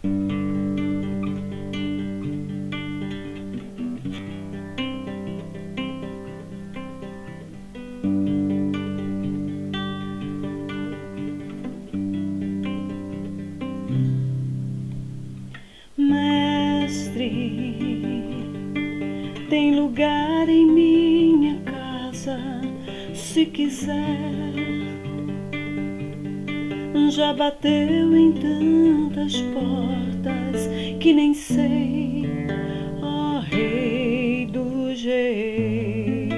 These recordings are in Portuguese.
Tem lugar em minha casa, se quiser. Já bateu em tantas portas que nem sei, ó Rei dos Reis.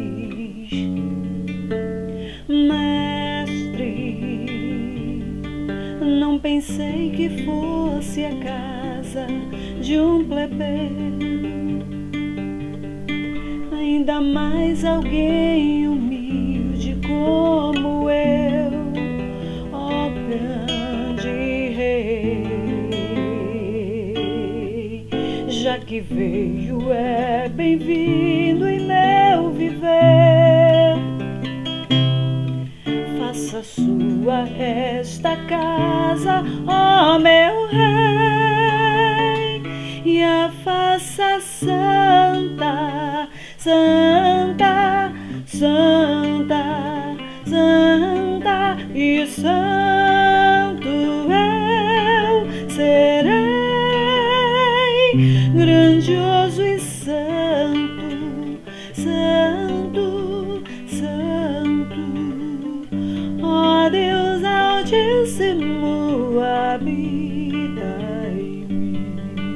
Mestre, não pensei que fosse a casa de um plebeu, ainda mais alguém humilde como eu, ó grande Rei. Já que veio, é bem-vindo em meu viver. Faça sua esta casa, ó meu Rei, e a faça santa, santa, santa, santa, e santo eu serei, grandioso e santo, santo, santo, ó Deus Altíssimo, habita em mim.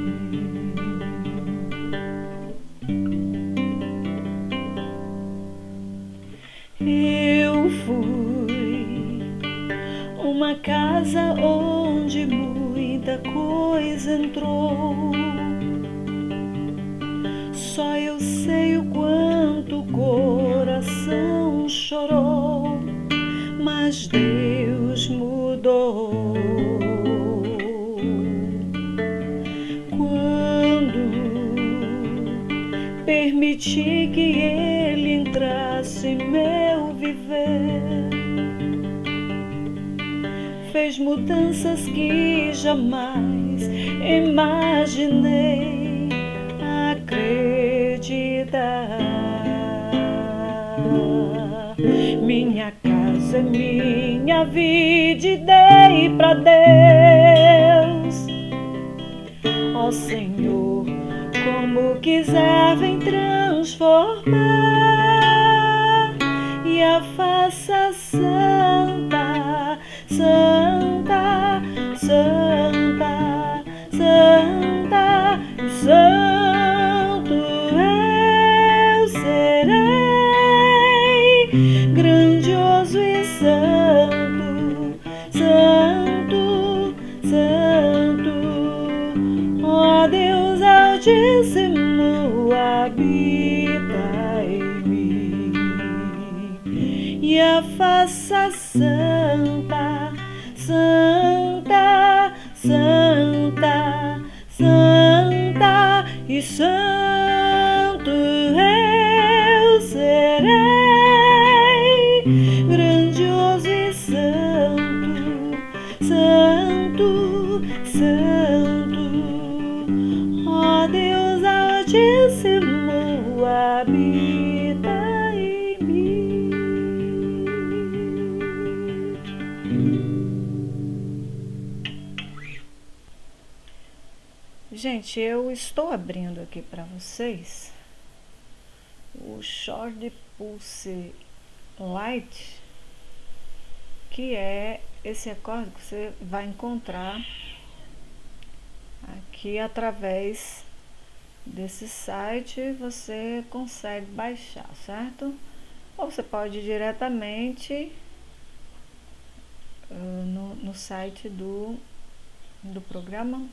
Eu fui uma casa onde muita coisa entrou. Só eu sei o quanto o coração chorou, mas Deus mudou. Quando permiti que Ele entrasse em meu viver, fez mudanças que jamais imaginei acreditar. Minha casa é minha vida e dei pra Deus. Ó Senhor, como quiser vem transformar e a faça santa, santa, santa, santa, santo eu serei, grandioso e santo, santo, santo, ó Deus Altíssimo, habita em mim, e a faça santa, santa, santa, santa, e santo eu serei, grandioso e santo, santo, santo, ó Deus Altíssimo, habita em mim. Gente, eu estou abrindo aqui para vocês o Chord Pulse Light, que é esse acorde que você vai encontrar aqui através desse site. Você consegue baixar, certo? Ou você pode ir diretamente no site do programa,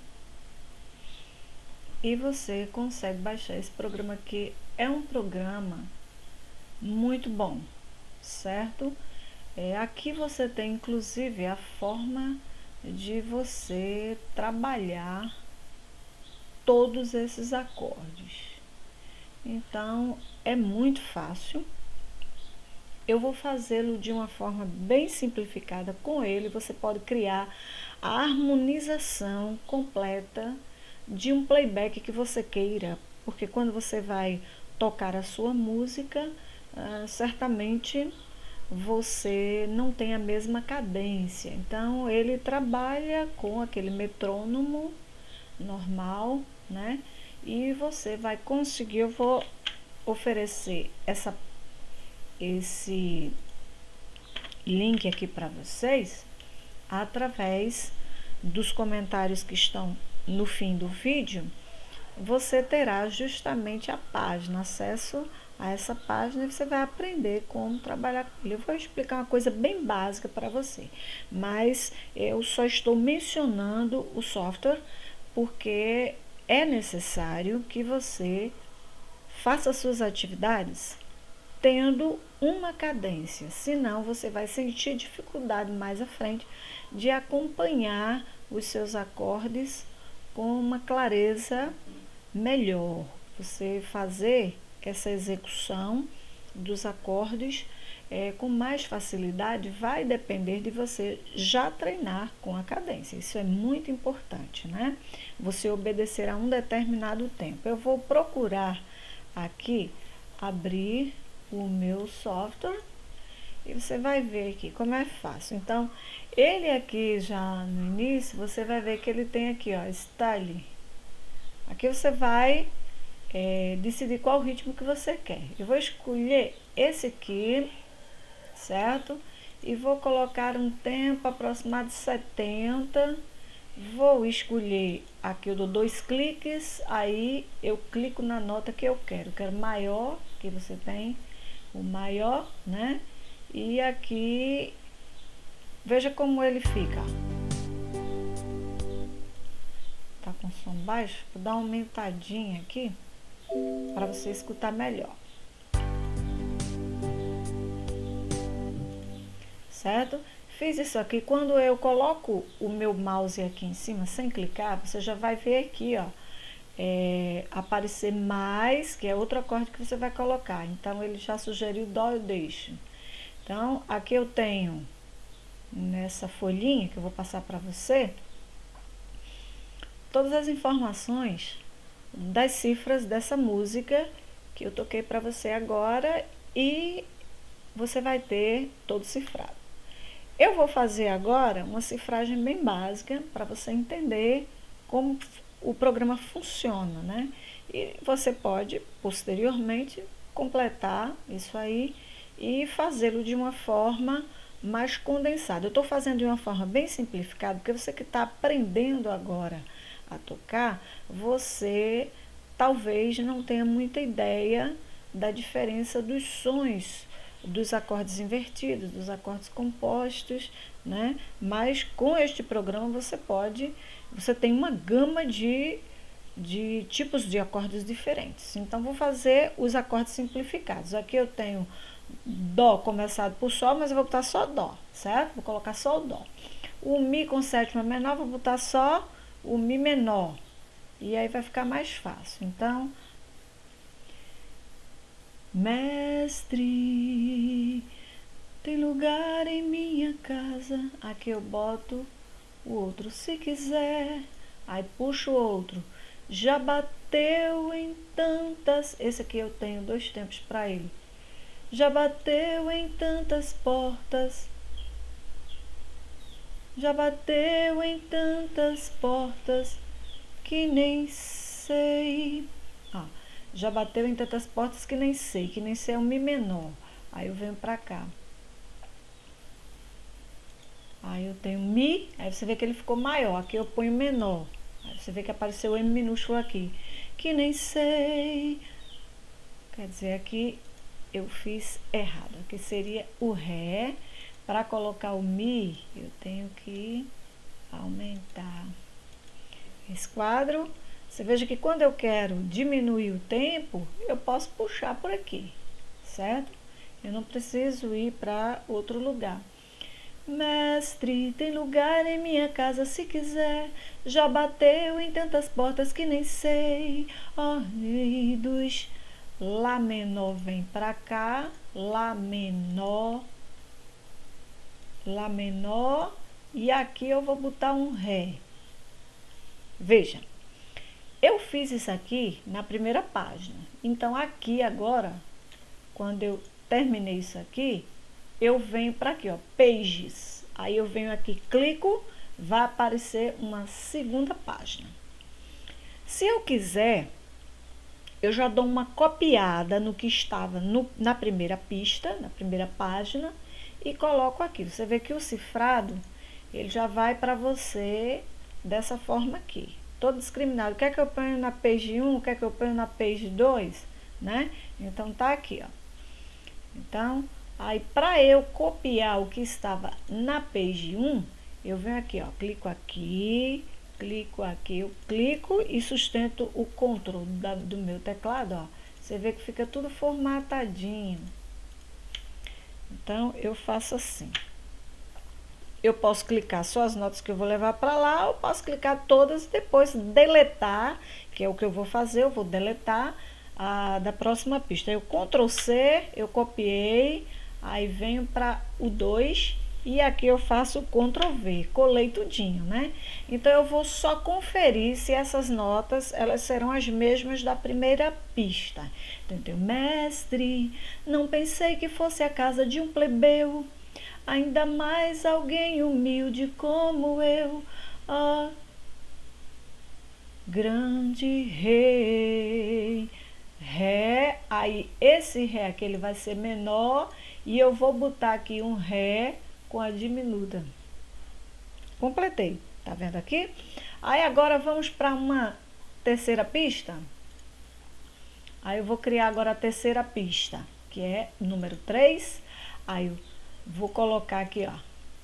e você consegue baixar esse programa, que é um programa muito bom, certo? Aqui você tem inclusive a forma de você trabalhar todos esses acordes. Então é muito fácil. eu vou fazê-lo de uma forma bem simplificada com ele. Você pode criar a harmonização completa de um playback que você queira, porque quando você vai tocar a sua música, certamente você não tem a mesma cadência. Então ele trabalha com aquele metrônomo normal, né? E você vai conseguir, eu vou oferecer esse link aqui para vocês através dos comentários que estão no fim do vídeo. Você terá justamente a página, acesso a essa página, e você vai aprender como trabalhar com ele. Eu vou explicar uma coisa bem básica para você, mas eu só estou mencionando o software porque é necessário que você faça suas atividades tendo uma cadência, senão você vai sentir dificuldade mais à frente de acompanhar os seus acordes com uma clareza melhor. Você fazer essa execução dos acordes com mais facilidade vai depender de você já treinar com a cadência. Isso é muito importante, né? Você obedecer a um determinado tempo. Eu vou procurar aqui abrir o meu software e você vai ver aqui como é fácil. Então, ele aqui já no início, você vai ver que ele tem aqui, ó, Style. Aqui você vai decidir qual ritmo que você quer. Eu vou escolher esse aqui, certo? E vou colocar um tempo aproximado de 70. Vou escolher aqui, eu dou 2 cliques, aí eu clico na nota que eu quero. Quero maior, que você tem o maior, né? E aqui, veja como ele fica. Tá com som baixo? Vou dar uma aumentadinha aqui para você escutar melhor. Certo? Fiz isso aqui. Quando eu coloco o meu mouse aqui em cima, sem clicar, você já vai ver aqui, ó, aparecer mais, que é outro acorde que você vai colocar. Então, ele já sugeriu dó, eu deixo. Então, aqui eu tenho, nessa folhinha que eu vou passar para você, todas as informações das cifras dessa música que eu toquei para você agora, e você vai ter todo cifrado. Eu vou fazer agora uma cifragem bem básica para você entender como o programa funciona, né? E você pode posteriormente completar isso aí e fazê-lo de uma forma mais condensada. Eu estou fazendo de uma forma bem simplificada, porque você que está aprendendo agora a tocar, você talvez não tenha muita ideia da diferença dos sons, dos acordes invertidos, dos acordes compostos, né? Mas com este programa você tem uma gama de tipos de acordes diferentes. Então, vou fazer os acordes simplificados. Aqui eu tenho dó começado por sol, mas eu vou botar só dó, certo? Vou colocar só o dó. O mi com sétima menor, vou botar só o mi menor. E aí vai ficar mais fácil. Então, mestre, tem lugar em minha casa. Aqui eu boto o outro, se quiser. Aí puxo o outro. Já bateu em tantas. Esse aqui eu tenho 2 tempos para ele. Já bateu em tantas portas. Já bateu em tantas portas que nem sei. Já bateu em tantas portas que nem sei é um mi menor. Aí eu venho pra cá. Aí eu tenho mi, aí você vê que ele ficou maior. Aqui eu ponho menor. Aí você vê que apareceu o M minúsculo aqui. Que nem sei. Quer dizer, aqui eu fiz errado. Aqui seria o ré. Para colocar o mi, eu tenho que aumentar esse quadro. Você veja que quando eu quero diminuir o tempo, eu posso puxar por aqui, certo? Eu não preciso ir para outro lugar. Mestre, tem lugar em minha casa se quiser. Já bateu em tantas portas que nem sei. Ó, rei dos Lá menor vem pra cá, Lá menor, Lá menor, e aqui eu vou botar um Ré. Veja, eu fiz isso aqui na primeira página. Então, aqui agora, quando eu terminei isso aqui, eu venho para aqui, ó, Pages. Aí eu venho aqui, clico, vai aparecer uma segunda página. Se eu quiser, eu já dou uma copiada no que estava na primeira pista, na primeira página, e coloco aqui. Você vê que o cifrado, ele já vai para você dessa forma aqui. Todo discriminado. O que é que eu ponho na page 1, o que é que eu ponho na page 2, né? Então, tá aqui, ó. Então, aí para eu copiar o que estava na page 1, eu venho aqui, ó, clico aqui, eu clico e sustento o Ctrl do meu teclado, ó. Você vê que fica tudo formatadinho. Então, eu faço assim. Eu posso clicar só as notas que eu vou levar para lá, ou posso clicar todas e depois deletar, que é o que eu vou fazer, eu vou deletar a da próxima pista. Eu Ctrl C, eu copiei, aí venho para o 2 e aqui eu faço o Ctrl V, colei tudinho, né? Então eu vou só conferir se essas notas, elas serão as mesmas da primeira pista. Então eu tenho mestre, não pensei que fosse a casa de um plebeu, ainda mais alguém humilde como eu, ó grande rei. Ré, aí esse Ré aqui ele vai ser menor e eu vou botar aqui um Ré com a diminuta. Completei, tá vendo aqui? Aí agora vamos para uma terceira pista. Aí eu vou criar agora a terceira pista, que é número 3. Aí eu vou colocar aqui, ó,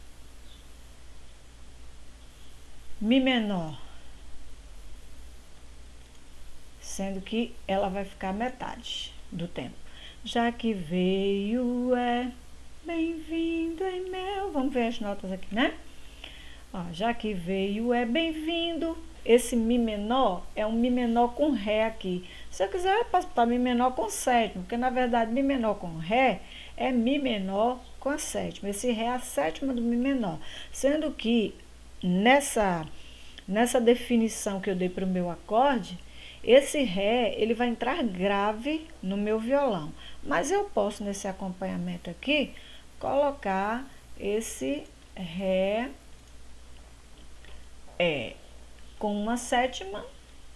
Mi menor, sendo que ela vai ficar metade do tempo. Já que veio é bem-vindo em meu... Vamos ver as notas aqui, né? Ó, já que veio é bem-vindo. Esse Mi menor é um Mi menor com Ré aqui. Se eu quiser, eu posso botar Mi menor com sétima, porque na verdade Mi menor com Ré é Mi menor com a sétima. Esse Ré é a sétima do Mi menor. Sendo que nessa definição que eu dei para o meu acorde, esse Ré, ele vai entrar grave no meu violão. Mas eu posso, nesse acompanhamento aqui, colocar esse Ré com uma sétima,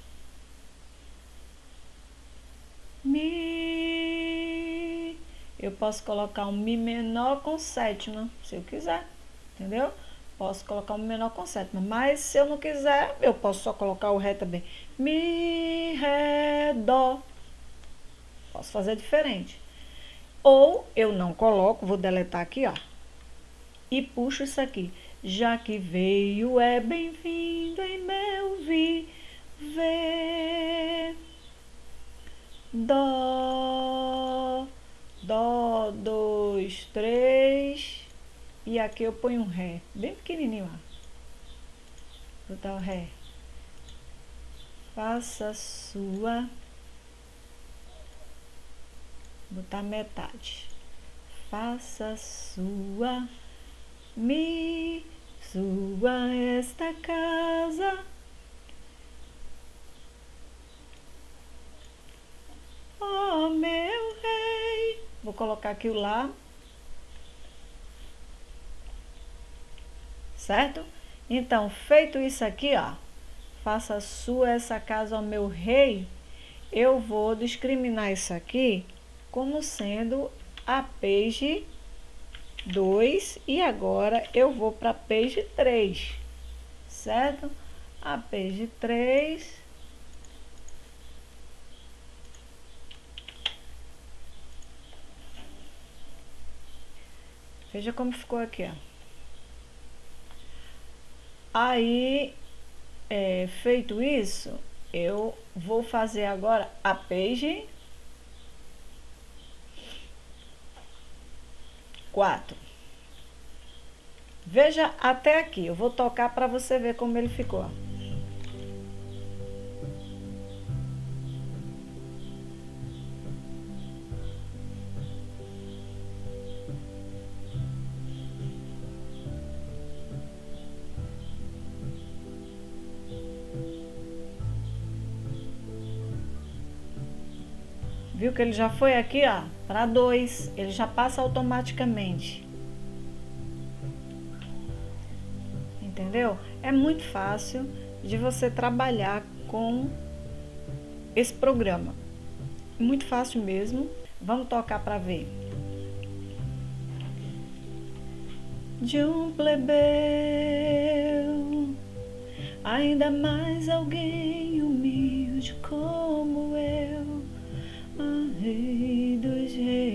Mi. Eu posso colocar um Mi menor com sétima, se eu quiser, entendeu? Posso colocar um Mi menor com sétima, mas se eu não quiser, eu posso só colocar o Ré também. Mi, Ré, Dó. Posso fazer diferente. Ou eu não coloco, vou deletar aqui, ó. E puxo isso aqui. Já que veio é bem-vindo em meu viver. Dó, Dó, 2, 3. E aqui eu ponho um Ré, bem pequenininho, ó. Vou botar o Ré. Faça sua. Vou botar metade. Faça sua, Mi, sua esta casa. Ó meu rei. Vou colocar aqui o Lá. Certo? Então, feito isso aqui, ó, faça sua essa casa ao meu rei, eu vou discriminar isso aqui como sendo a page 2 e agora eu vou para a page 3, certo? A page 3. Veja como ficou aqui, ó. Aí, feito isso, eu vou fazer agora a page 4. Veja até aqui, eu vou tocar para você ver como ele ficou. Viu que ele já foi aqui, ó, para 2, ele já passa automaticamente. Entendeu? É muito fácil de você trabalhar com esse programa. Muito fácil mesmo. Vamos tocar para ver. De um plebeu, ainda mais alguém humilde como eu, Rei dos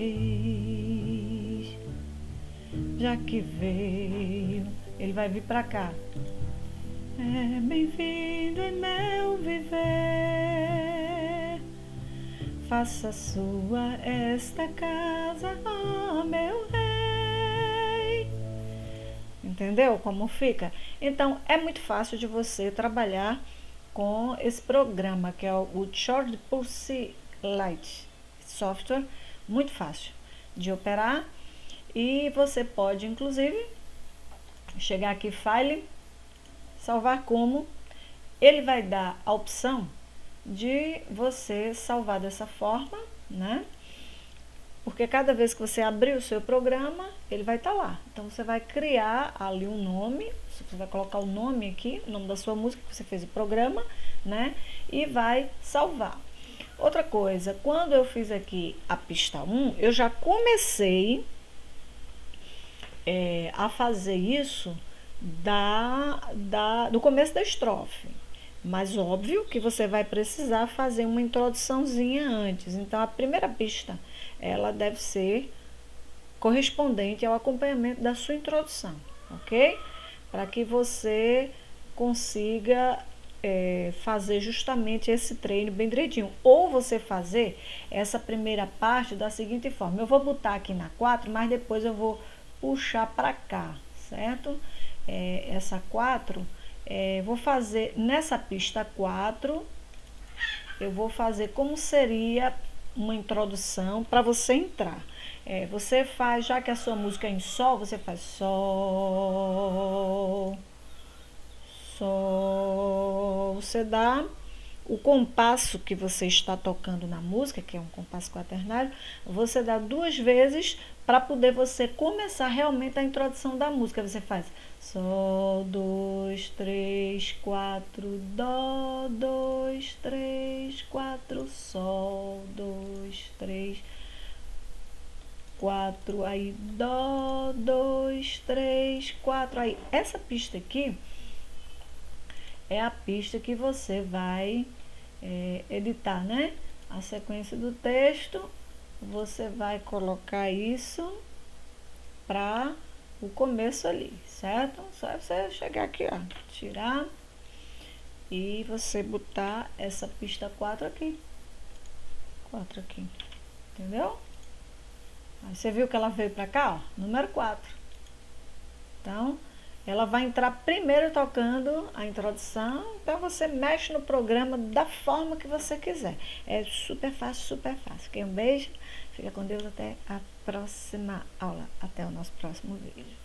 reis, já que veio, ele vai vir pra cá. É bem-vindo em meu viver, faça sua esta casa, ó meu rei. Entendeu como fica? Então é muito fácil de você trabalhar com esse programa que é o Chord Pulse Lite software, muito fácil de operar, e você pode inclusive chegar aqui, file, salvar como. Ele vai dar a opção de você salvar dessa forma, né? Porque cada vez que você abrir o seu programa, ele vai estar lá. Então você vai criar ali um nome, você vai colocar o nome aqui, o nome da sua música que você fez o programa, né? E vai salvar. Outra coisa, quando eu fiz aqui a pista 1, eu já comecei a fazer isso do começo da estrofe. Mas óbvio que você vai precisar fazer uma introduçãozinha antes. Então a primeira pista, ela deve ser correspondente ao acompanhamento da sua introdução, ok? Para que você consiga fazer justamente esse treino bem direitinho. Ou você fazer essa primeira parte da seguinte forma: eu vou botar aqui na 4, mas depois eu vou puxar para cá, certo? Essa 4, vou fazer nessa pista 4, eu vou fazer como seria uma introdução para você entrar. Você faz, já que a sua música é em sol, você faz sol, sol, você dá o compasso que você está tocando na música, que é um compasso quaternário, você dá 2 vezes para poder você começar realmente a introdução da música. Você faz sol, 2, 3, 4, dó, 2, 3, 4, sol, 2, 3, 4, aí dó, 2, 3, 4, aí essa pista aqui é a pista que você vai editar, né? A sequência do texto, você vai colocar isso para o começo ali, certo? Só você chegar aqui, ó, tirar e você botar essa pista 4 aqui. 4 aqui, entendeu? Aí você viu que ela veio para cá, ó, número 4. Então, ela vai entrar primeiro tocando a introdução, então você mexe no programa da forma que você quiser. É super fácil, super fácil. Um beijo, fica com Deus, até a próxima aula, até o nosso próximo vídeo.